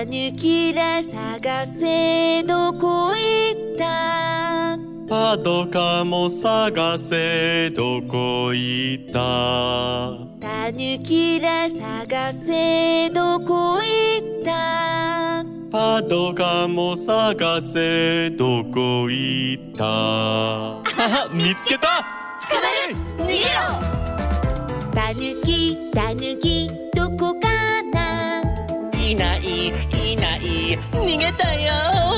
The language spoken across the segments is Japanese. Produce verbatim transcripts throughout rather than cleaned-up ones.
タヌキら探せどこ行った。 パトカも探せどこ行った。 タヌキら探せどこ行った。 パトカも探せどこ行った。見つけた。 捕まる。逃げろ。タヌキタヌキどこかな。 いないいない、逃げたよ。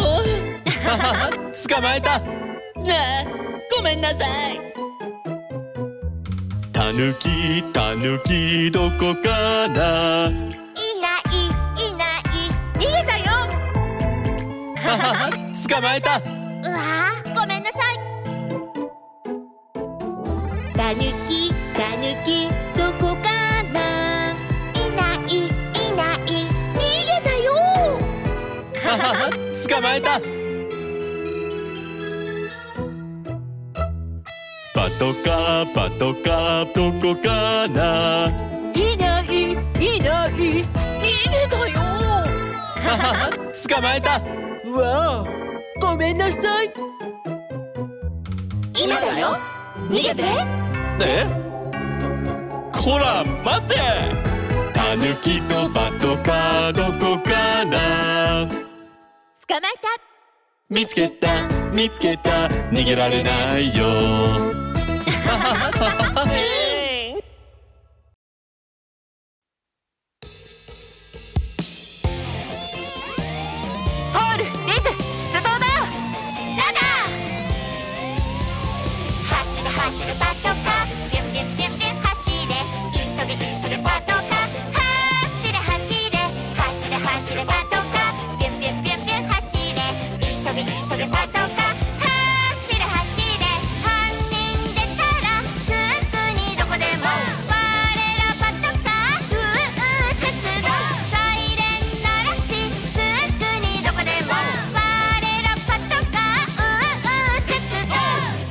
捕まえた。 ああ、ごめんなさい。 タヌキタヌキどこかな。 いないいない、逃げたよ。 捕まえた。 うわー、ごめんなさい。タヌキタヌキどこかな。いないいない、逃げたよ。 捕まえた。パトカーパトカーどこかな。 いないいない、逃げたよ。 捕まえた。 うわあ、ごめんなさい。 今だよ、逃げて。 え？こら待て。タヌキとパトカーどこかな。 捕まえた。 見つけた見つけた、逃げられないよ。 ホール、リズ、出動だよ。ラガー。走れ走れパトカー、ビュンビュンビュンビュン走れ。急げ急げパトカー、走れ走れ。走れ走れパトカー、ビュンビュンビュンビュン走れ。急げ急げパトカー、走れ走れ。犯人出たらすぐにどこでも。我らパトカー風雪動、サイレン鳴らしすぐにどこでも。我らパトカー風雪動。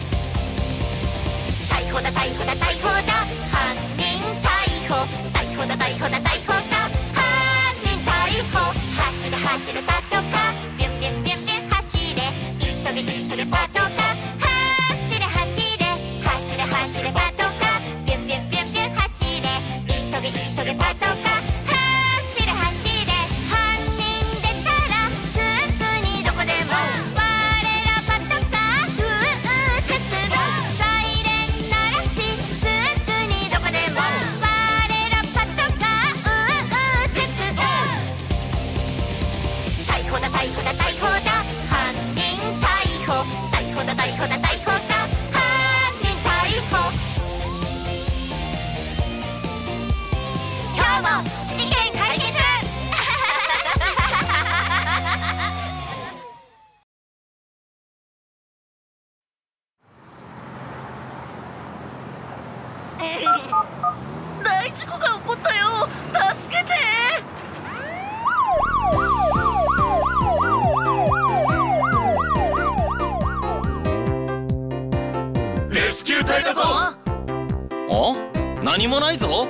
逮捕だ逮捕だ逮捕だ、犯人逮捕。逮捕だ逮捕だ逮捕した、犯人逮捕。走れ走れパトカー、ビュンビュンビュンビュン走れ。急げ急げパトカー、走れ走れ。走れ走れパトカー、ビュンビュンビュンビュン走れ。急げ急げパトカー、走れ走れ。犯人出たらすぐにどこでも。我らパトカー風雪動、サイレン鳴らしすぐにどこでも。我らパトカー風雪動。逮捕だ逮捕だ逮捕だ、犯人逮捕。逮捕だ逮捕だ逮捕した、犯人逮捕。今日も事件解決。 大事故が起こったよ、助けて。 レスキュー隊だぞ。 あ、 お？何もないぞ。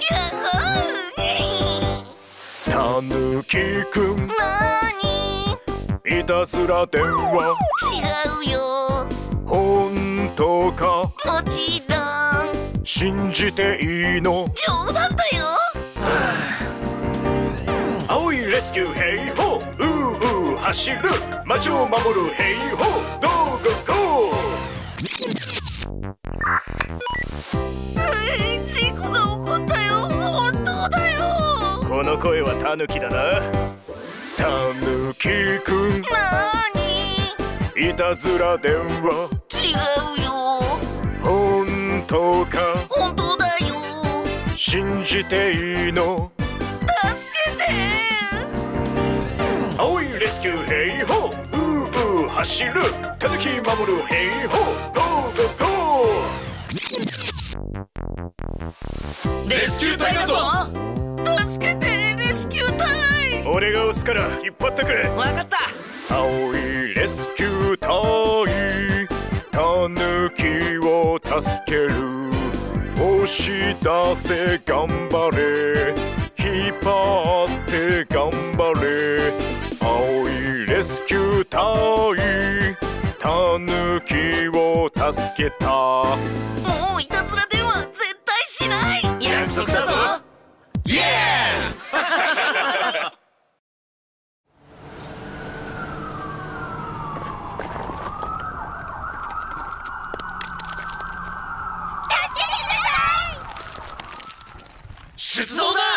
タヌキくん、 なーに？ いたずら電話。 違うよ、 本当か？ もちろん信じていいの？ 冗談だよ。 青いレスキューヘイホー、うーうー走る、街を守るヘイホー、ゴーゴーゴうん、事故が起こったよ、本当だよ。 ー。この声はタヌキだな。タヌキくん、 なーに？ いたずら電話。 違うよ、 本当か？ 本当だよ。 信じていいの？ 助けて。 青いレスキューヘイホー、うーうー走る、タヌキ守るヘイホー、ゴーゴーゴー。レスキュー隊だぞ。 助けて、レスキュー隊。 俺が押すから引っ張ってくれ。 わかった。 青いレスキュー隊、タヌキを助ける。押し出せ頑張れ、 引っ張って頑張れ青いレスキュー隊タヌキを助けたもういたずら電話絶対しない約束だぞイエー出動だ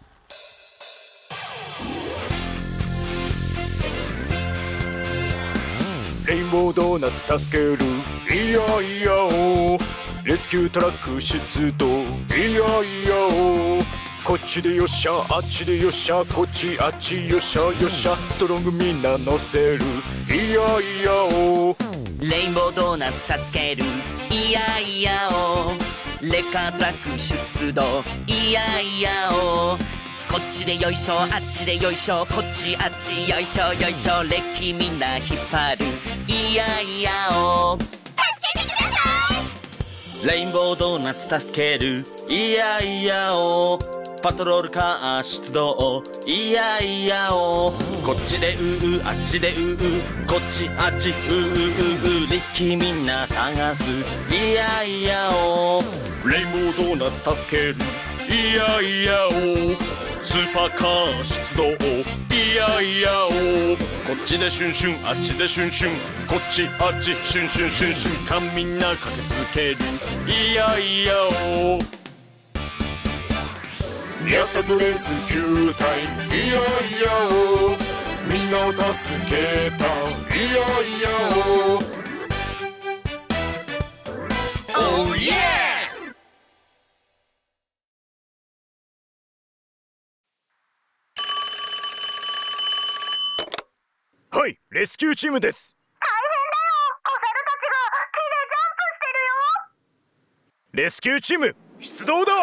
レインボードーナツ助けるいやいやおレスキュートラック出動いやいやおこっちでよっしゃあっちでよっしゃこっちあっちよっしゃよっしゃストロングみんな乗せるいやいやおレインボードーナツ助けるいやいやおレッカートラック出動いやいやおこっちでよいしょあっちでよいしょこっちあっちよいしょよいしょレッキみんな引っ張るいやいやお助けてください。 レインボードーナツ助けるいやいやおパトロールカー出動いやいやおこっちでううあっちでううこっちあっちううううレッキみんな探すいやいやおレインボードーナツ助けるいやいやおスーパーカー出動いやいやおこっちでシュンシュンあっちでシュンシュンこっちあっちシュンシュンシュンシュンかみんな駆けつけるいやいやおやったぞレスキュー隊いやいやおみんなを助けたいやいやおオーイエーはいレスキューチームです大変だよ、お猿たちが木でジャンプしてるよ。 レスキューチーム出動だ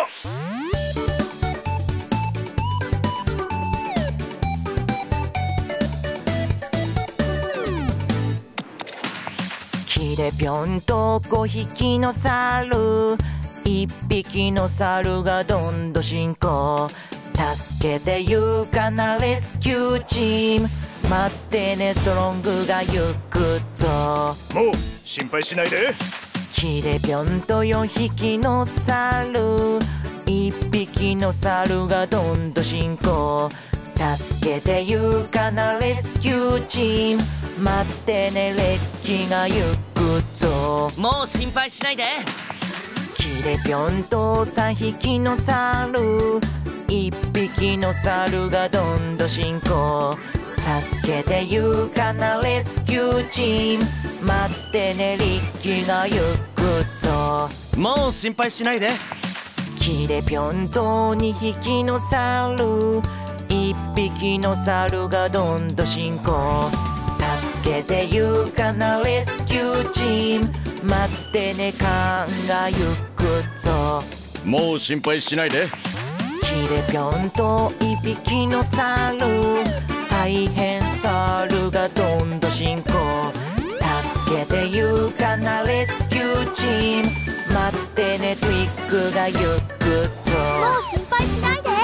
木でぴょんとごひきの猿いっぴきの猿がどんど進行助けてゆかなレスキューチーム待ってねストロングが行くぞもう心配しないで木でぴょんとよんひきの猿いっぴきの猿がどんど進行助けてゆかなレスキューチーム待ってねレッキが行くぞもう心配しないで木でぴょんとさんひきの猿いっぴきの猿がどんど進行助けてゆかなレスキューチーム待ってねリッキーが行くぞもう心配しないで木でぴょんとにひきの猿いっぴきの猿がどんど進行助けてゆかなレスキューチーム待ってねカンが行くぞもう心配しないで木でぴょんといっぴきの猿大変猿がどんど進行助けてゆかなレスキューチーム待ってねトゥイックが行くぞもう心配しないで。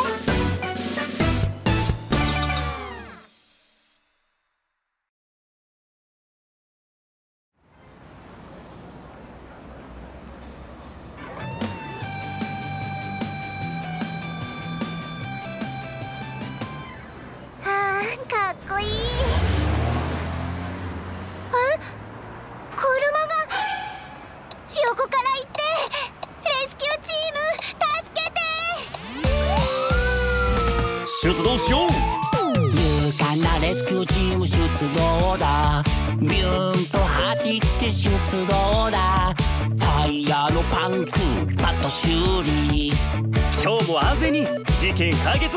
あーかっこいい。え、車が横から行ってレスキューチーム助けて。 出動しよう勇敢なレスキューチーム出動だビューンと走って出動だタイヤのパンクパッと修理今日も安全に事件解決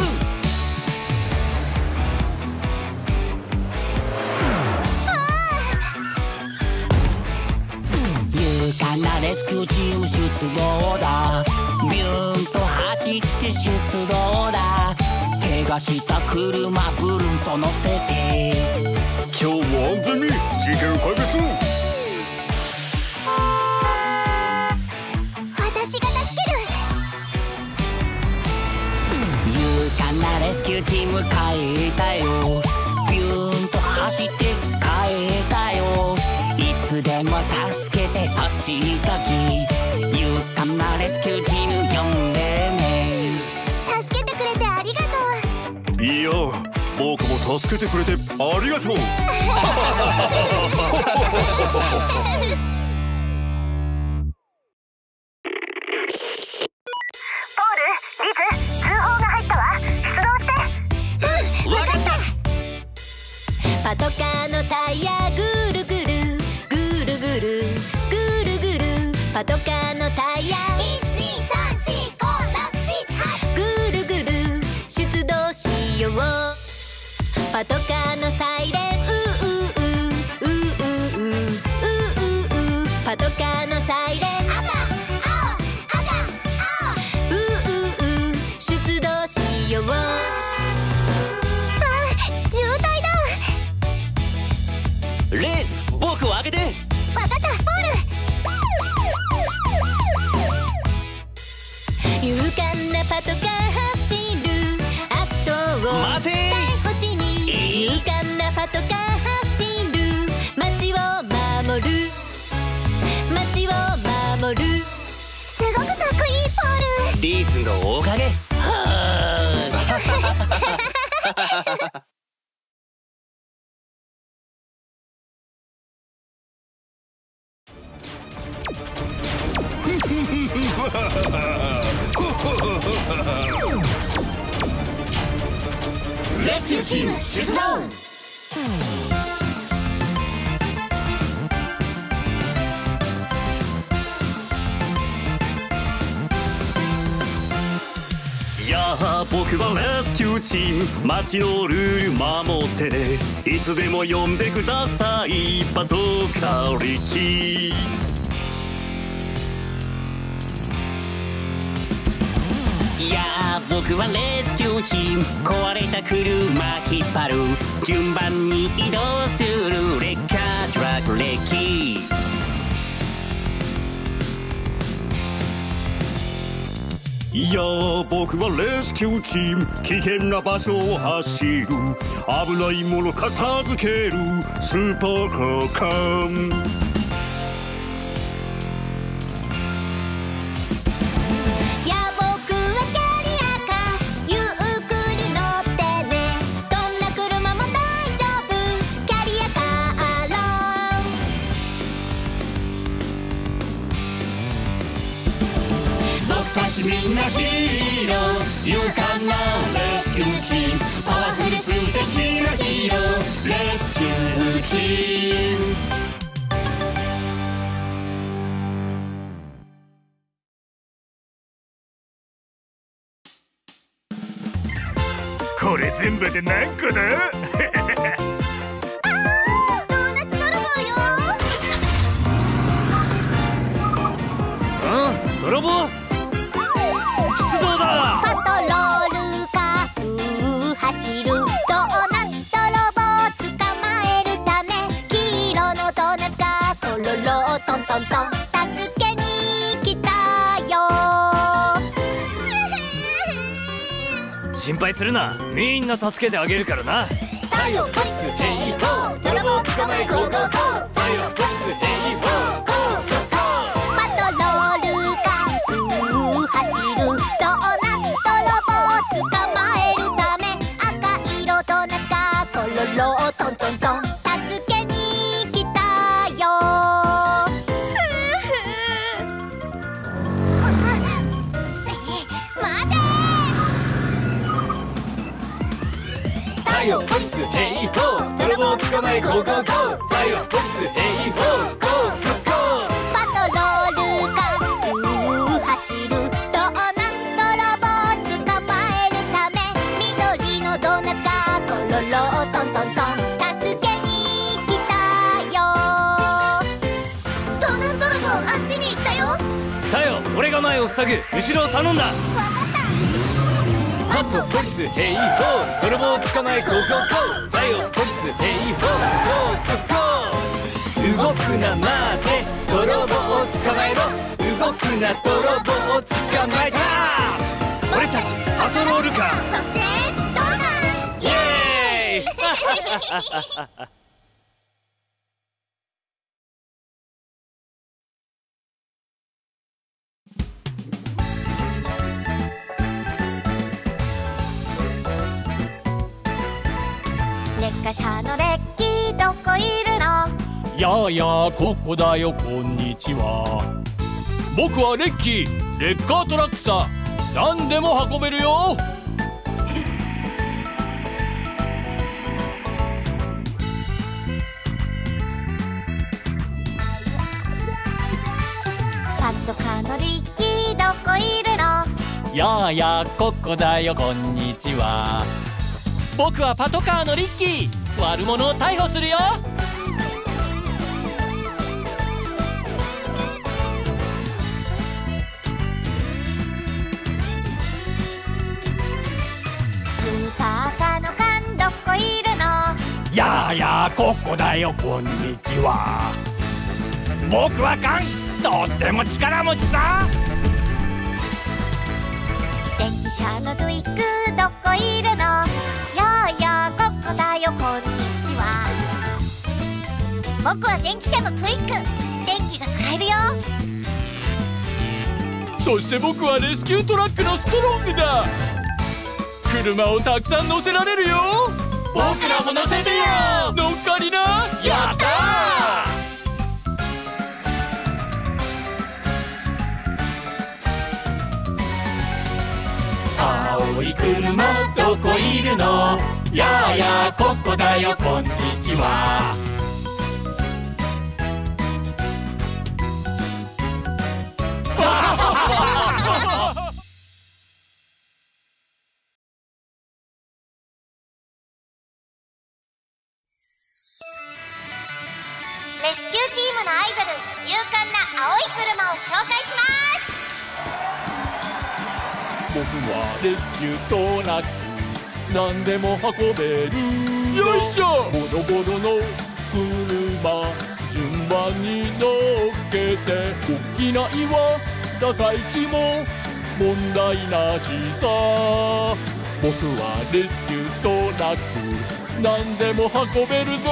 勇敢なレスキューチーム出動だビューンと走って出動だ怪我した車ブルンと乗せて今日も安全に事件解決私が助ける。 勇敢なでチーム変えたよ。ビューンと走って変えたよ。いつでも助けてほしいとき、勇敢なレスキューチーム呼んでね。 助けてくれてありがとう。 いや、僕も助けてくれてありがとう。 パトカーのタイヤぐるぐるぐるぐるぐるぐる、パトカーのタイヤいちにさんしごろくしちはちぐるぐる出動しよう。パトカーのサイレンうううううううううう、パトカーのサイレン赤青赤青ううう出動しよう。 レース、僕を上げて。 わかった、ポール。勇敢なパトカー走る悪党を待て逮捕しに、 えー、 勇敢なパトカー走る街を守る街を守る。すごくかっこいい、ポール。 リーズのおかげ。 レスキューチーム出動。 やあ、僕はレスキューチーム、街のルール守ってね。いつでも呼んでください、パトカー力。 いやー、僕はレスキューチーム、壊れた車引っ張る、順番に移動するレッカートラック歴。 いやあ、僕はレスキューチーム、危険な場所を走る、危ないもの片付けるスーパーカーカン。 みんなヒーロー、勇敢なレスキューチーム、パワフル素敵なヒーロー、レスキューチーム。 これ全部で何個だ？ ドーナツ泥棒よ。 うん、泥棒出動だ。 パトロールカー走る、ドーナツ泥棒捕まえるため、黄色のドーナツがコロロトントントン助けに来たよ。 心配するな、みんな助けてあげるからな。 太陽ポリスヘイホー、泥棒捕まえゴーゴーゴー。太陽ポリスヘイホー、ゴーゴーゴー。パトロールカー走る、ドーナツ泥棒捕まえるため、赤色ドーナツがコロロトントントン助けに来たよ。待て。 太陽ポリスヘイホー、泥棒捕まえゴーゴーゴー。太陽ポリスヘイホー、ゴーゴーゴー。 パトロールカー走る、ドーナツ泥棒捕まえるため、緑のドーナツがコロロトントントン助けに来たよ。ドーナツ泥棒あっちに行ったよ。 太陽、俺が前を塞ぐ、後ろを頼んだ。 わかった。 パッとポリスヘイホー、泥棒捕まえゴーゴーゴー。太陽ポリスヘイホー、ゴーゴーゴー。動くな待て、泥棒を捕まえろ。動くな泥棒を捕まえた。俺たちパトロールカー、 そしてドーナレッカ車のレッキーどこいるの？ やあやあここだよこんにちは。僕はレッキーレッカートラックさ。何でも運べるよ。 パットカーのリッキーどこいるの？ やあやあここだよこんにちは。僕はパトカーのリッキー。悪者を逮捕するよ。 スーパーカーの缶どこいるの？ やあやあここだよこんにちは。僕はカンとっても力持ちさ。 電気車のトゥイックどこいるの？やあやあここだよこんにちは。僕は電気車のトゥイック。電気が使えるよ。 そして僕はレスキュートラックのストロングだ。車をたくさん乗せられるよ。僕らも乗せてよ。乗っかりな。やったー。青い車どこいるの？やあやあここだよこんにちは。 レスキューチームのアイドル勇敢な青い車を紹介します。 僕はレスキュートラック何でも運べる。よいしょ。ボロボロの車順番に乗っけて、大きな岩高い木も問題なしさ。僕はレスキュートラック何でも運べるぞ。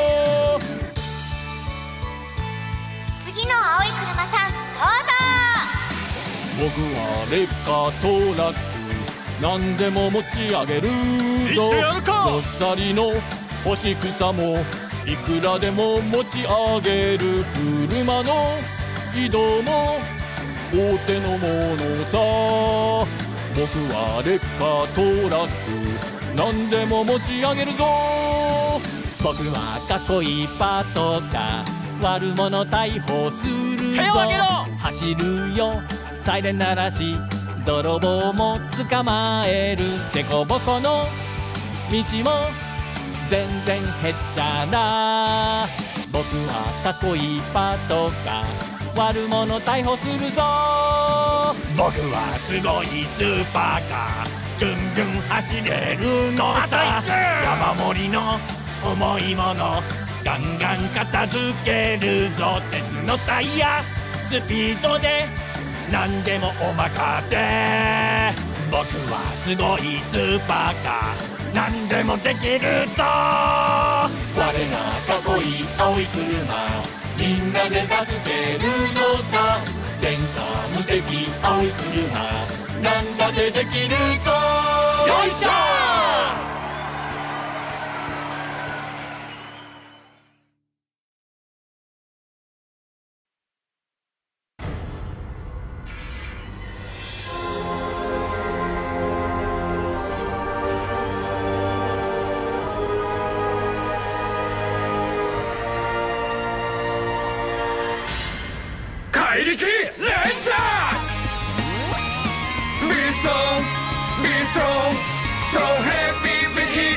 次の青い車さんどうぞ。 僕はレッカートラック何でも持ち上げるぞ。どっさりの干し草もいくらでも持ち上げる。車の移動も大手のものさ。僕はレッカートラック何でも持ち上げるぞ。僕はかっこいいパトカー悪者逮捕するぞ。手を挙げろ。走るよサイレン鳴らし泥棒も捕まえる。でこぼこの道も全然へっちゃな。僕はかっこいいパトカー悪者逮捕するぞ。僕はすごいスーパーカーぐんぐん走れるのさ。山盛りの重いものガンガン片付けるぞ。鉄のタイヤスピードで何でもお任せ。僕はすごいスーパーカー何でもできるぞ。我がかっこいい青い車みんなで助けるのさ。天下無敵青い車なんだってできるぞ。よいしょ。 怪力レンジャーズビーストビースト So happy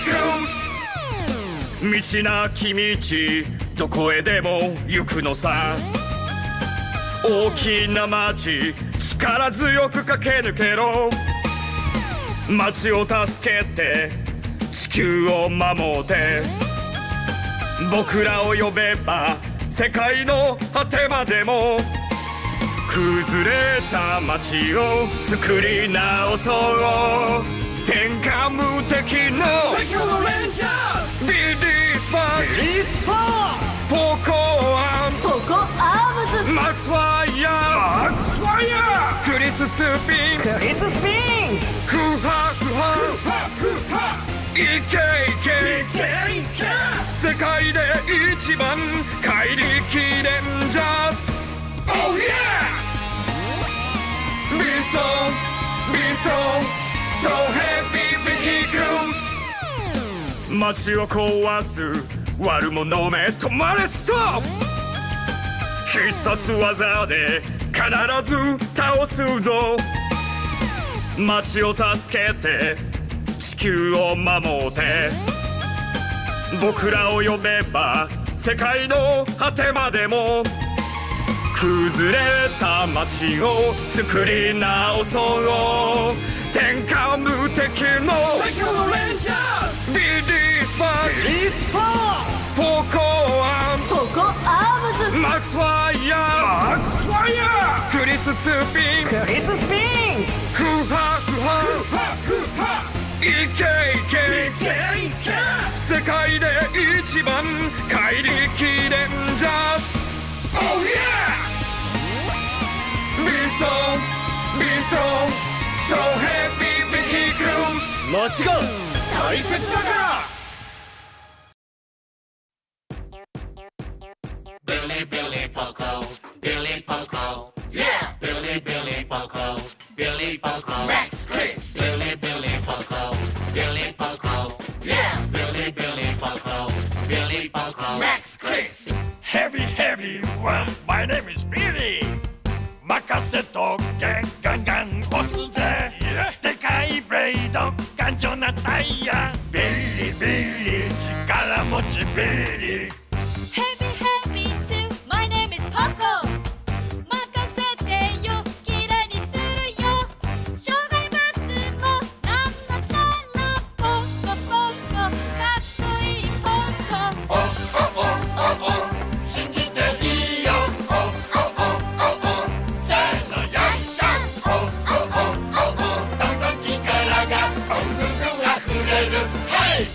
vehicles 道なき道どこへでも行くのさ。大きな街力強く駆け抜けろ。街を助けて地球を守って僕らを呼べば世界の果てまでも崩れた街を作り直そう。天下無敵の最強のレンジャーズビススピンクリススピンフハフハいけいけ世界で一番怪力レンジャーズ Oh yeah! Bison Bison So heavy vehicles 街を壊す悪者め止まれストップ必殺技で必ず倒すぞ街を助けて地球を守って僕らを呼べば世界の果てまでも崩れた街を作り直そう天下無敵の最強のレンジャーズビリースパービリースパーポコアームポコアームズマックスファイヤーマックスファイヤークリススピンクリススピンフハフハいけいけ世界で一番怪力レンジャーズ Oh yeah! ビソンビソン So heavy vehicles 街が大切だから Billy Billy Poco Billy Poco Yeah Billy Billy Poco Billy Poco Max Chris Billy Billy Poco Billy Poco Yeah Billy Billy Poco Billy Poco Max Chris Heavy heavy one My name is Billy 任せとけガンガン押すぜでかいブレード頑丈なタイヤビリビリ力持ちビリ Heavy heavy too My name is Poco 任せてよきれいにするよ障害物もなんのそのポコポコかっこいいポコおおおおお信じていいよおおおおおせーのよいしょおおおおおどんどん力がおんぐんぐんあふれる Hey!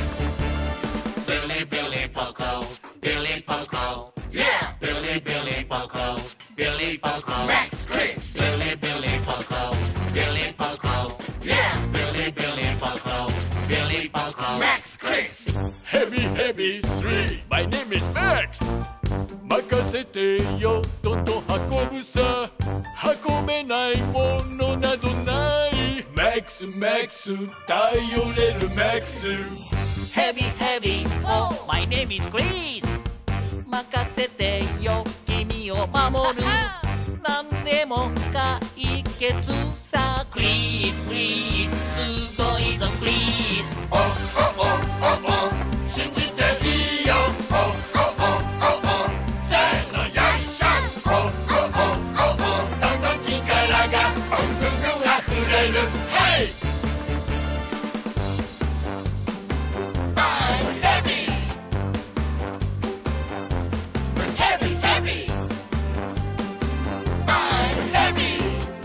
Billy Billy Poco Billy Poco Yeah Billy Billy Poco Billy Poco Max Chris Billy Billy Poco Billy Poco Yeah Billy Billy Poco Billy Poco Max Chris Heavy heavy three My name is Max 任せてよどんどん運ぶさ運べないものなどない Max Max 頼れる Max Heavy heavy oh My name is Chris 任せてよ君を守る何でも解決さクリスクリスすごいぞクリスおおおおお信じていいよおおおおおせーのよいしょおおおおおどんどん力がおんぐんぐんあふれる Hey! I'm heavy We're heavy heavy I'm heavy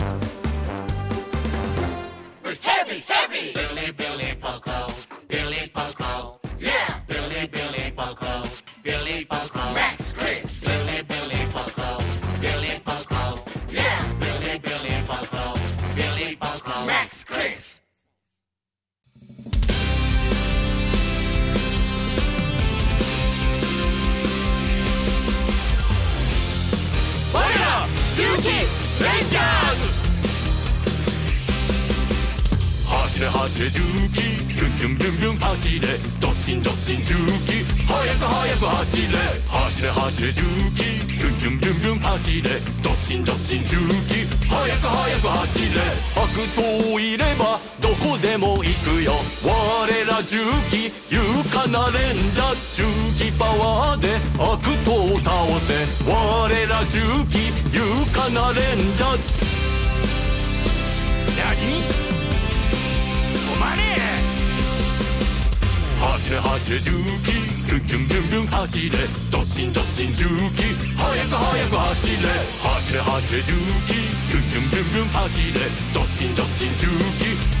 We're heavy heavy Billy Billy Poco Billy Poco Yeah Billy Billy Poco Billy Poco Max Chris Billy Billy Poco Billy Poco Yeah Billy Billy Poco Billy Poco Max Chris Fire! Duki! Rangers! 走れ走れ重機ビュンビュンビュンビュン走れどっしんどっしん重機速く速く走れ走れ走れ重機ビュンビュンビュンビュン走れどっしんどっしん重機速く速く走れ悪党いればどこでも行くよ我ら重機勇敢なレンジャーズ重機パワーで悪党を倒せ我ら重機勇敢なレンジャーズ何走れ走れ重機ビュンビュンビュンビュン走れどっしんどっしん重機速く速く走れ走れ走れ重機ビュンビュンビュンビュン走れどっしんどっしん重機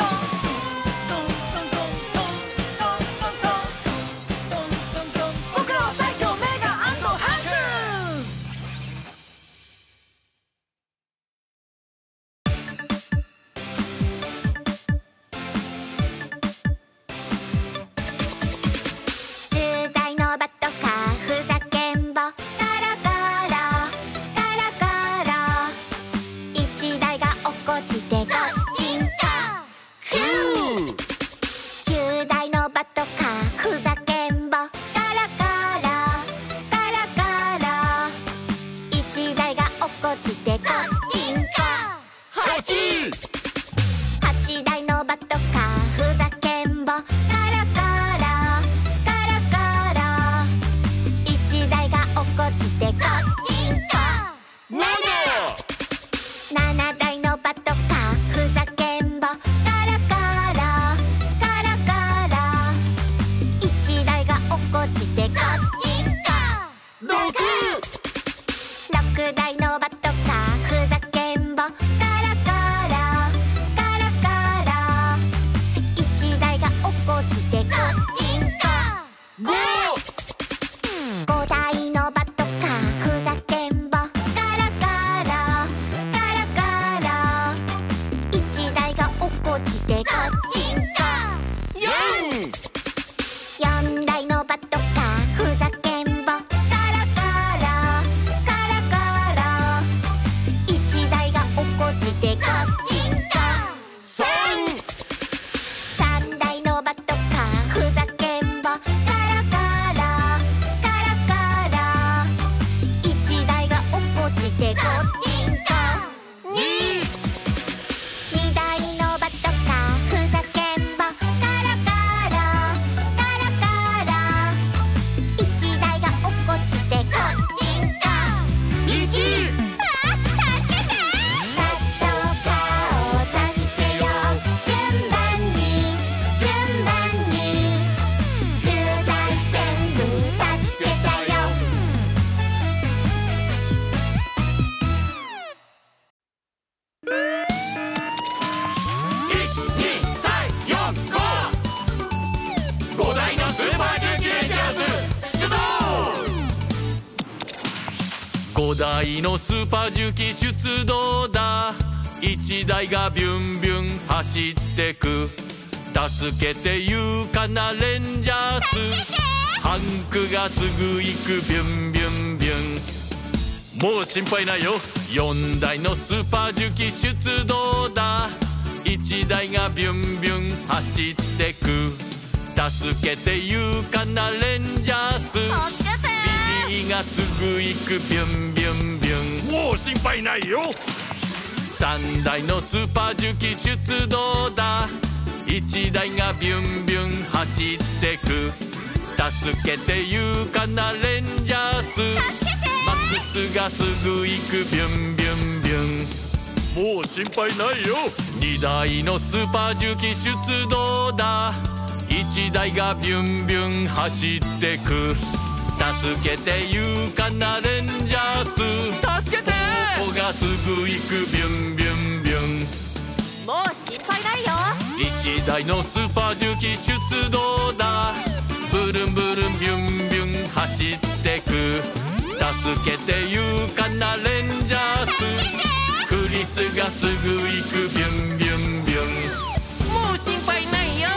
僕らは最強メガハンク。重大のバトカーふざけんごだいのスーパー重機出動だ。いちだいがビュンビュン走ってく。助けて言うかなレンジャース。ハンクがすぐ行くビュンビュンビュン。もう心配ないよ。よんだいのスーパー重機出動だ。いちだいがビュンビュン走ってく。助けて言うかなレンジャース。ビビーがすぐ行くビュンビュンビュン。 もう心配ないよ。 さんだいのスーパー重機出動だ。いちだいがビュンビュン走ってく。助けて言うかなレンジャース。マックスがすぐ行くビュンビュンビュン。もう心配ないよ。にだいのスーパー重機出動だ。いちだいがビュンビュン走ってく。助けて言うかなレンジャース。助けて。ここがすぐ行くビュンビュンビュン。 もう心配ないよ。 いちだいのスーパー重機出動だ。ブルンブルンビュンビュン走ってく。助けて言うかなレンジャース。クリスがすぐ行くビュンビュンビュン。 もう心配ないよ。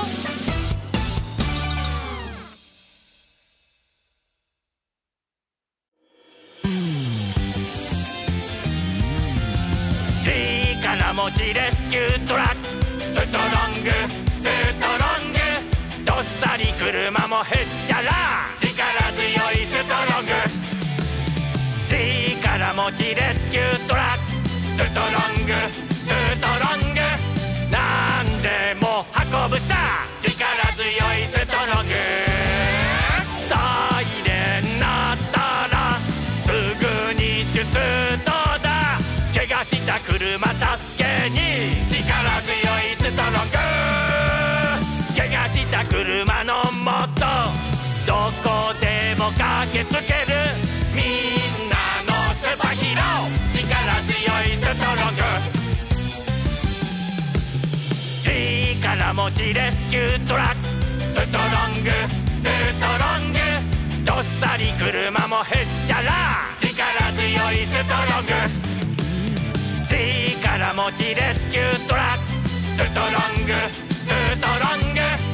力持ちレスキュートラック。ストロングストロング。どっさり車もへっちゃら。力強いストロング。力持ちレスキュートラック。ストロングストロング。なんでも運ぶさ。力強いストロング。サイレン鳴ったらすぐに出動だ。怪我した車助けに。力強いストロング。怪我した車のもとどこでも駆けつける。みんなのスーパーヒーロー。力強いストロング。力持ちレスキュートラック。ストロングストロング。どっさり車もへっちゃら。力強いストロング。力持ちレスキュートラック。ストロングストロング。